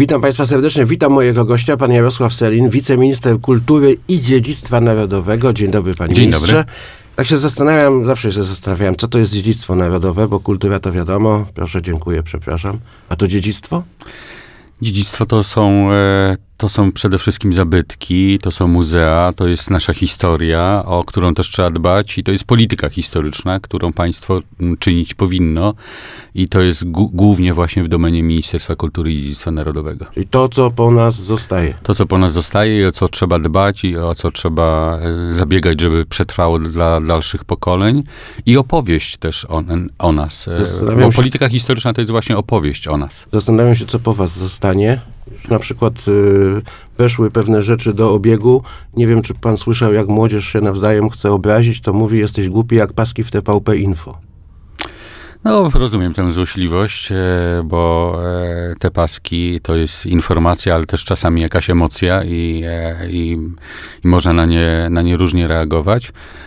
Witam Państwa serdecznie, witam mojego gościa, pan Jarosław Sellin, wiceminister kultury i dziedzictwa narodowego. Dzień dobry, panie ministrze. Dzień dobry. Tak się zastanawiam, zawsze się zastanawiałem, co to jest dziedzictwo narodowe, bo kultura to wiadomo. Proszę, dziękuję, przepraszam. A to dziedzictwo? Dziedzictwo to są przede wszystkim zabytki, to są muzea, to jest nasza historia, o którą też trzeba dbać i to jest polityka historyczna, którą państwo czynić powinno i to jest głównie właśnie w domenie Ministerstwa Kultury i Dziedzictwa Narodowego. Czyli to, co po nas zostaje. To, co po nas zostaje i o co trzeba dbać i o co trzeba zabiegać, żeby przetrwało dla dalszych pokoleń i opowieść też o nas. Bo polityka historyczna to jest właśnie opowieść o nas. Zastanawiam się, co po was zostanie. Już na przykład weszły pewne rzeczy do obiegu. Nie wiem, czy pan słyszał, jak młodzież się nawzajem chce obrazić, to mówi, jesteś głupi jak paski w TVP Info. No, rozumiem tę złośliwość, bo te paski to jest informacja, ale też czasami jakaś emocja i można na nie różnie reagować.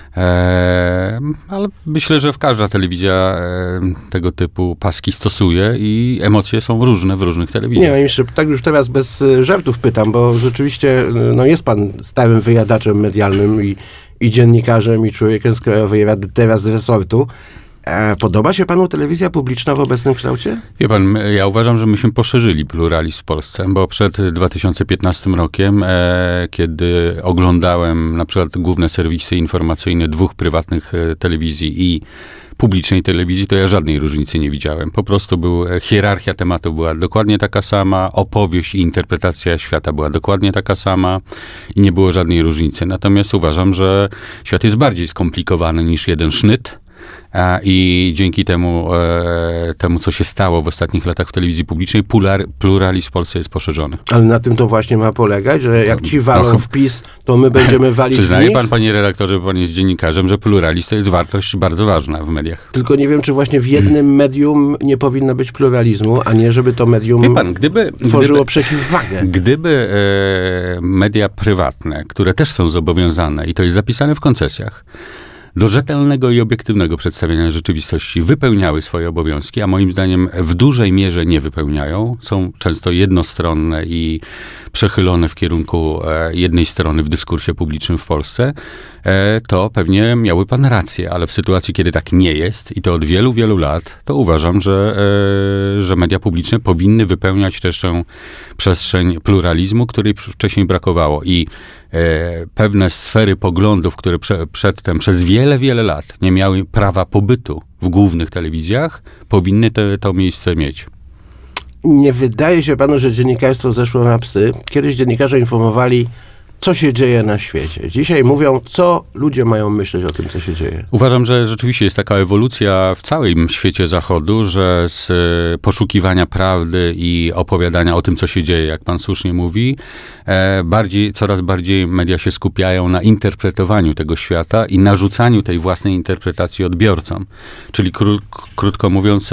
Ale myślę, że każda telewizja tego typu paski stosuje i emocje są różne w różnych telewizjach. Nie, jeszcze tak już teraz bez żartów pytam, bo rzeczywiście no jest pan stałym wyjadaczem medialnym i dziennikarzem i człowiekiem z Krajowej Rady, teraz z resortu. Podoba się panu telewizja publiczna w obecnym kształcie? Wie pan, ja uważam, że myśmy poszerzyli pluralizm w Polsce, bo przed 2015 rokiem, kiedy oglądałem na przykład główne serwisy informacyjne dwóch prywatnych telewizji i publicznej telewizji, to ja żadnej różnicy nie widziałem. Po prostu hierarchia tematów była dokładnie taka sama, opowieść i interpretacja świata była dokładnie taka sama i nie było żadnej różnicy. Natomiast uważam, że świat jest bardziej skomplikowany niż jeden sznyt. I dzięki temu, co się stało w ostatnich latach w telewizji publicznej, pluralizm w Polsce jest poszerzony. Ale na tym to właśnie ma polegać, że jak ci walą w PiS, to my będziemy walić w nich? Przyznaje pan, panie redaktorze, bo pan jest dziennikarzem, że pluralizm to jest wartość bardzo ważna w mediach. Tylko nie wiem, czy właśnie w jednym medium nie powinno być pluralizmu, a nie żeby to medium tworzyło przeciwwagę. Gdyby media prywatne, które też są zobowiązane, i to jest zapisane w koncesjach, do rzetelnego i obiektywnego przedstawiania rzeczywistości wypełniały swoje obowiązki, a moim zdaniem w dużej mierze nie wypełniają. Są często jednostronne i przechylone w kierunku jednej strony w dyskursie publicznym w Polsce, to pewnie miałby pan rację, ale w sytuacji, kiedy tak nie jest i to od wielu, wielu lat, to uważam, że media publiczne powinny wypełniać też tę przestrzeń pluralizmu, której wcześniej brakowało i pewne sfery poglądów, które przedtem przez wiele, wiele lat nie miały prawa pobytu w głównych telewizjach, powinny to miejsce mieć. Nie wydaje się panu, że dziennikarstwo zeszło na psy? Kiedyś dziennikarze informowali, co się dzieje na świecie. Dzisiaj mówią, co ludzie mają myśleć o tym, co się dzieje. Uważam, że rzeczywiście jest taka ewolucja w całym świecie zachodu, że z poszukiwania prawdy i opowiadania o tym, co się dzieje, jak pan słusznie mówi, coraz bardziej media się skupiają na interpretowaniu tego świata i narzucaniu tej własnej interpretacji odbiorcom. Czyli krótko mówiąc,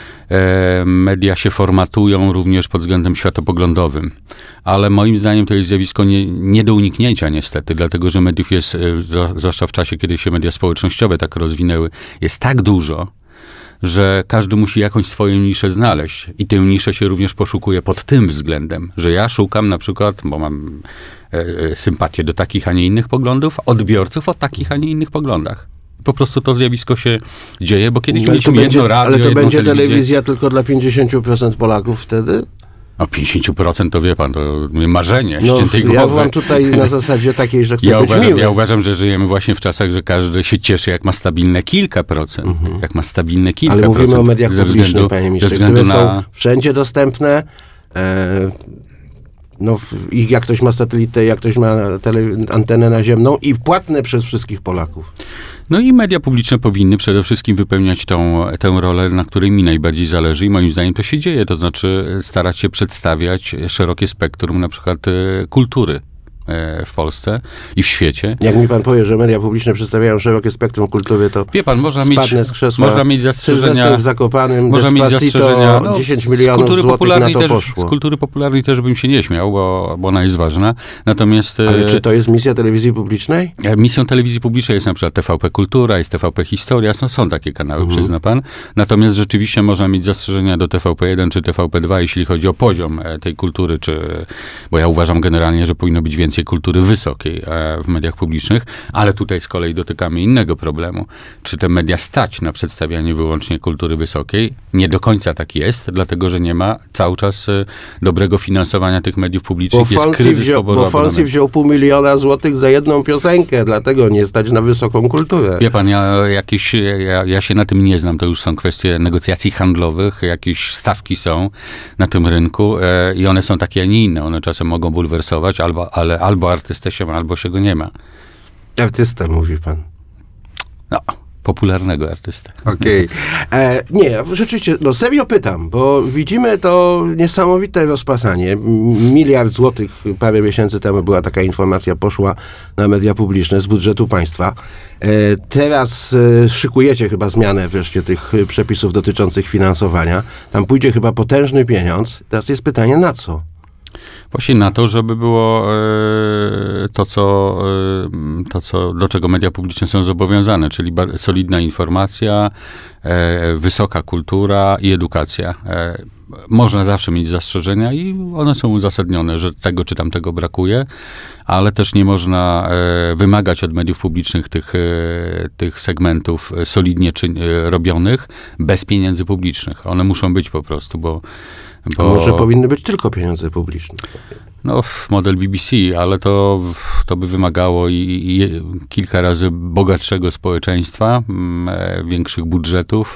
media się formatują również pod względem światopoglądowym. Ale moim zdaniem to jest zjawisko nie do uniknięcia niestety, dlatego że mediów jest, zwłaszcza w czasie, kiedy się media społecznościowe tak rozwinęły, jest tak dużo, że każdy musi jakąś swoją niszę znaleźć. I tę niszę się również poszukuje pod tym względem, że ja szukam na przykład, bo mam sympatię do takich, a nie innych poglądów, odbiorców o takich, a nie innych poglądach. Po prostu to zjawisko się dzieje, bo kiedyś mieliśmy jedno radio, ale to będzie telewizja tylko dla 50% Polaków wtedy? O 50% to wie pan, to marzenie no, ściętej głowy. Ja byłam tutaj na zasadzie takiej, że chcę być miły. Ja uważam, że żyjemy właśnie w czasach, że każdy się cieszy, jak ma stabilne kilka procent. Jak ma stabilne kilka procent. Ale mówimy o mediach publicznych, panie ministrze, które są wszędzie dostępne. I jak ktoś ma satelitę, jak ktoś ma antenę naziemną i płatne przez wszystkich Polaków. No i media publiczne powinny przede wszystkim wypełniać tę rolę, na której mi najbardziej zależy i moim zdaniem to się dzieje. To znaczy starać się przedstawiać szerokie spektrum na przykład kultury w Polsce i w świecie. Jak mi pan powie, że media publiczne przedstawiają szerokie spektrum kultury, to wie pan, spadnę z krzesła. Można mieć zastrzeżenia. Sylwester w Zakopanem, można mieć zastrzeżenia. 10 milionów złotych na to poszło. Z kultury popularnej też bym się nie śmiał, bo ona jest ważna. Natomiast... Ale czy to jest misja telewizji publicznej? Misją telewizji publicznej jest na przykład TVP Kultura, jest TVP Historia, no są takie kanały, przyzna pan. Natomiast rzeczywiście można mieć zastrzeżenia do TVP1 czy TVP2, jeśli chodzi o poziom tej kultury, bo ja uważam generalnie, że powinno być więcej kultury wysokiej w mediach publicznych, ale tutaj z kolei dotykamy innego problemu. Czy te media stać na przedstawianie wyłącznie kultury wysokiej? Nie do końca tak jest, dlatego że nie ma cały czas dobrego finansowania tych mediów publicznych. Jest kryzys poboru abonamentu. Bo Fonsi wziął $500 000 złotych za jedną piosenkę, dlatego nie stać na wysoką kulturę. Wie pan, ja się na tym nie znam, to już są kwestie negocjacji handlowych, jakieś stawki są na tym rynku i one są takie, a nie inne. One czasem mogą bulwersować, ale albo artystę się ma, albo się go nie ma. Artysta, mówi pan. No, popularnego artystę. Okej. Nie, rzeczywiście, no serio pytam, bo widzimy to niesamowite rozpasanie. $1 miliard złotych parę miesięcy temu była taka informacja, poszła na media publiczne z budżetu państwa. Teraz szykujecie chyba zmianę wreszcie tych przepisów dotyczących finansowania. Tam pójdzie chyba potężny pieniądz. Teraz jest pytanie, na co? Właśnie na to, żeby było do czego media publiczne są zobowiązane, czyli solidna informacja, wysoka kultura i edukacja. Można zawsze mieć zastrzeżenia i one są uzasadnione, że tego czy tamtego brakuje, ale też nie można wymagać od mediów publicznych tych segmentów solidnie robionych bez pieniędzy publicznych. One muszą być po prostu, bo może powinny być tylko pieniądze publiczne. No, model BBC, ale to by wymagało i kilka razy bogatszego społeczeństwa, większych budżetów,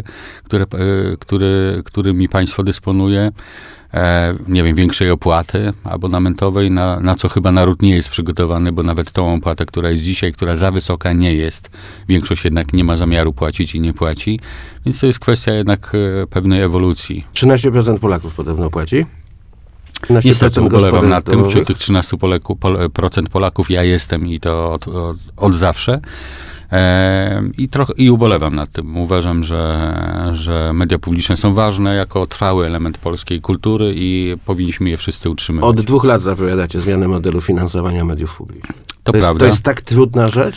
którymi państwo dysponuje, nie wiem, większej opłaty abonamentowej, na co chyba naród nie jest przygotowany, bo nawet tą opłatę, która jest dzisiaj, która za wysoka nie jest, większość jednak nie ma zamiaru płacić i nie płaci, więc to jest kwestia jednak pewnej ewolucji. 13% Polaków podobno płaci. Niestety ubolewam nad tym, wśród tych 13% Polaków ja jestem i to od zawsze. I ubolewam nad tym. Uważam, że media publiczne są ważne jako trwały element polskiej kultury i powinniśmy je wszyscy utrzymywać. Od 2 lat zapowiadacie zmianę modelu finansowania mediów publicznych. To prawda. To jest tak trudna rzecz?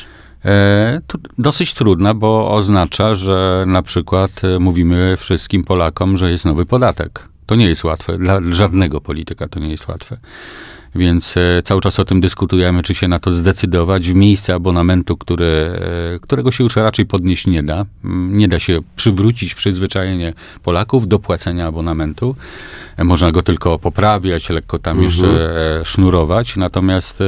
Dosyć trudna, bo oznacza, że na przykład mówimy wszystkim Polakom, że jest nowy podatek. To nie jest łatwe. Dla żadnego polityka to nie jest łatwe. Więc cały czas o tym dyskutujemy, czy się na to zdecydować w miejsce abonamentu, którego się już raczej podnieść nie da. Nie da się przywrócić przyzwyczajenie Polaków do płacenia abonamentu. Można go tylko poprawiać, lekko tam jeszcze sznurować. Natomiast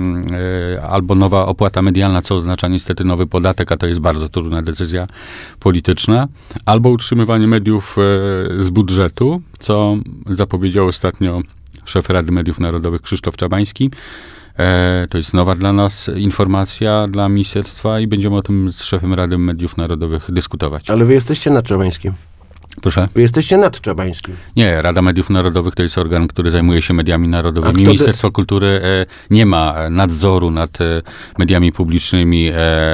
albo nowa opłata medialna, co oznacza niestety nowy podatek, a to jest bardzo trudna decyzja polityczna, albo utrzymywanie mediów z budżetu, co zapowiedział ostatnio szef Rady Mediów Narodowych Krzysztof Czabański. To jest nowa dla nas informacja, dla ministerstwa i będziemy o tym z szefem Rady Mediów Narodowych dyskutować. Ale wy jesteście nad Czabańskim. Proszę? Wy jesteście nad Czabańskim. Nie, Rada Mediów Narodowych to jest organ, który zajmuje się mediami narodowymi. Ministerstwo Kultury nie ma nadzoru nad mediami publicznymi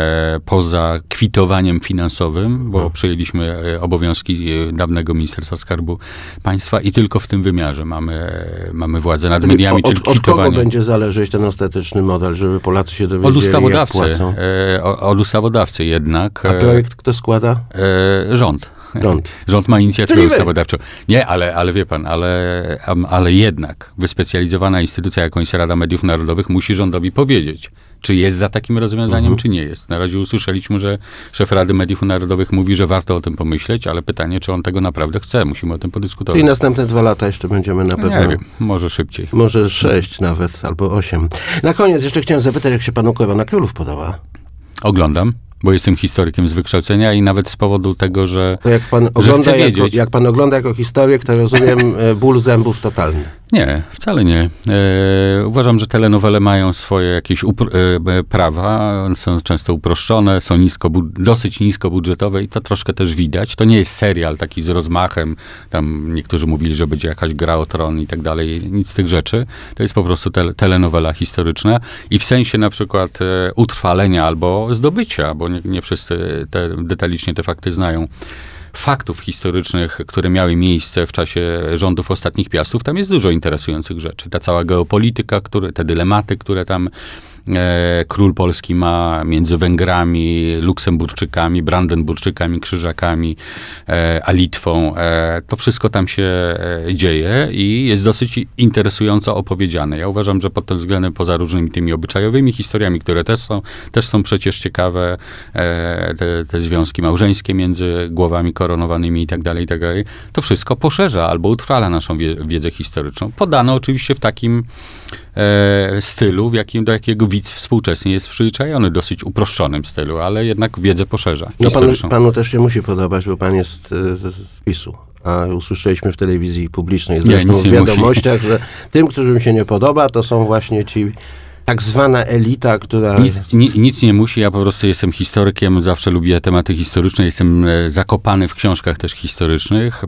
poza kwitowaniem finansowym, bo przejęliśmy obowiązki dawnego Ministerstwa Skarbu Państwa i tylko w tym wymiarze mamy władzę nad mediami, czyli kwitowanie. Od kogo będzie zależeć ten ostateczny model, żeby Polacy się dowiedzieli, od ustawodawcy, jak płacą? Od ustawodawcy jednak. A projekt kto składa? Rząd. Rząd ma inicjatywę ustawodawczą. Nie, ale wie pan, ale jednak wyspecjalizowana instytucja, jaką jest Rada Mediów Narodowych, musi rządowi powiedzieć, czy jest za takim rozwiązaniem, czy nie jest. Na razie usłyszeliśmy, że szef Rady Mediów Narodowych mówi, że warto o tym pomyśleć, ale pytanie, czy on tego naprawdę chce. Musimy o tym podyskutować. Czyli następne 2 lata jeszcze będziemy na pewno... Nie wiem, może szybciej. Może 6 nawet, albo 8. Na koniec jeszcze chciałem zapytać, jak się panu Korona Królów podoba? Oglądam, bo jestem historykiem z wykształcenia i nawet z powodu tego, że to jak pan ogląda, jak pan ogląda jako historyk, to rozumiem ból zębów totalny. Nie, wcale nie. Uważam, że telenowele mają swoje jakieś prawa, są często uproszczone, są dosyć niskobudżetowe i to troszkę też widać. To nie jest serial taki z rozmachem, tam niektórzy mówili, że będzie jakaś gra o tron i tak dalej, nic z tych rzeczy. To jest po prostu telenowela historyczna i w sensie na przykład utrwalenia albo zdobycia, bo nie wszyscy detalicznie te fakty znają, faktów historycznych, które miały miejsce w czasie rządów ostatnich Piastów, tam jest dużo interesujących rzeczy. Ta cała geopolityka, te dylematy, które tam król Polski ma między Węgrami, Luksemburczykami, Brandenburczykami, Krzyżakami, a Litwą. To wszystko tam się dzieje i jest dosyć interesująco opowiedziane. Ja uważam, że pod tym względem, poza różnymi tymi obyczajowymi historiami, które też są przecież ciekawe, te związki małżeńskie między głowami koronowanymi i tak dalej, to wszystko poszerza albo utrwala naszą wiedzę historyczną. Podano oczywiście w takim stylu, do jakiego widz współczesny jest przyzwyczajony, dosyć uproszczonym stylu, ale jednak wiedzę poszerza. No panu też się musi podobać, bo pan jest z PiS-u. A usłyszeliśmy w telewizji publicznej, zresztą w wiadomościach, że tym, którym się nie podoba, to są właśnie ci tak zwana elita, która... Nic nie musi, ja po prostu jestem historykiem, zawsze lubię tematy historyczne, jestem zakopany w książkach też historycznych,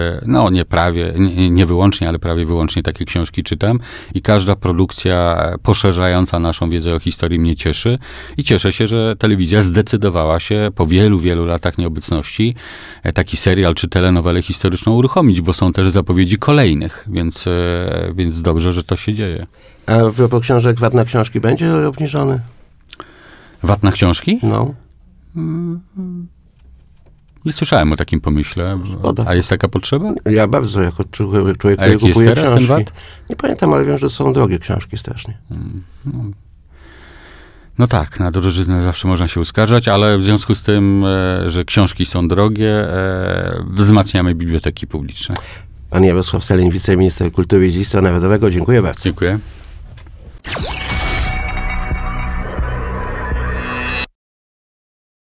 nie wyłącznie, ale prawie wyłącznie takie książki czytam i każda produkcja poszerzająca naszą wiedzę o historii mnie cieszy i cieszę się, że telewizja zdecydowała się po wielu, wielu latach nieobecności taki serial czy telenowelę historyczną uruchomić, bo są też zapowiedzi kolejnych, więc dobrze, że to się dzieje. A propos książek, VAT na książki będzie obniżony? VAT na książki? No. Nie słyszałem o takim pomyśle. Szkoda. A jest taka potrzeba? Ja bardzo, jako człowiek, który kupuje jest teraz książki. Ten VAT? Nie pamiętam, ale wiem, że są drogie książki strasznie. No tak, na drożyznę zawsze można się uskarżać, ale w związku z tym, że książki są drogie, wzmacniamy biblioteki publiczne. Pan Jarosław Sellin, wiceminister kultury i dziedzictwa narodowego. Dziękuję bardzo. Dziękuję.